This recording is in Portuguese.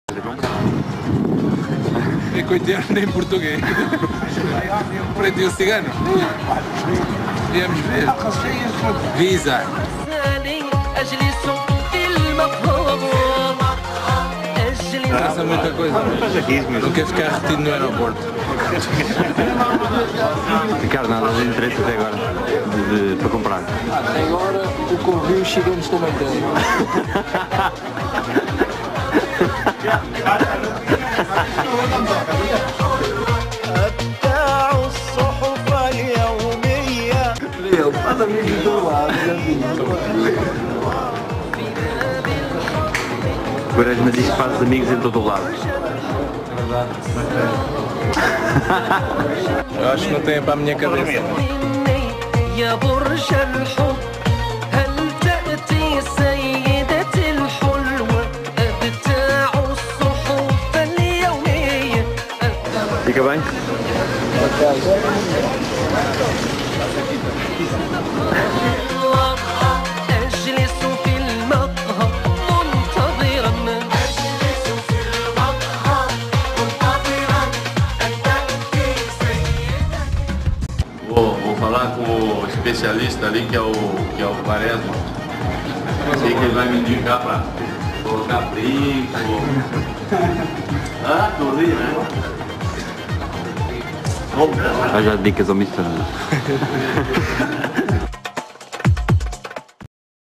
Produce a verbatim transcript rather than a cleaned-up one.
É coiteiro em português. Preto e o cigano. Viemos ver. Visa. Passa muita coisa. Não quer ficar retido no aeroporto. Ricardo, nada de interesse até agora de, de, para comprar. Agora o convívio os chiganos também têm. Ele faz amigos de todo lado. O Quaresma diz que faz amigos em todo o lado. Eu acho que não tem para a minha cabeça. Fica bem? Vou, vou falar com o especialista ali, que é o, que é o Quaresma. Sei que ele vai me indicar para colocar brinco. Ah, tô ali, né? Vai já dicas ao mister.